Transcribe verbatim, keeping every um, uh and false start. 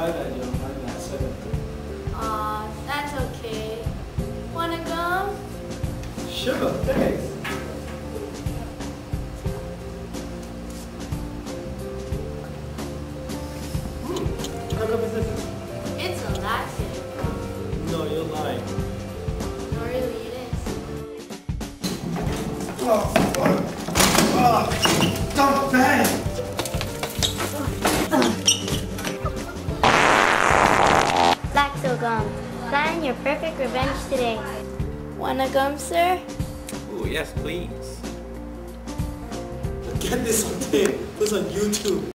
My bad, Joe. My bad. Seven. Aw, that's okay. Wanna go? Sure, thanks. Hmm. How come is this? It's a laxative. No, you're lying. No, really, it is. Oh, fuck. Oh, don't bang! Laxo gum. Plan your perfect revenge today. Wanna gum, sir? Ooh, yes, please. Get this on tape. Put on YouTube.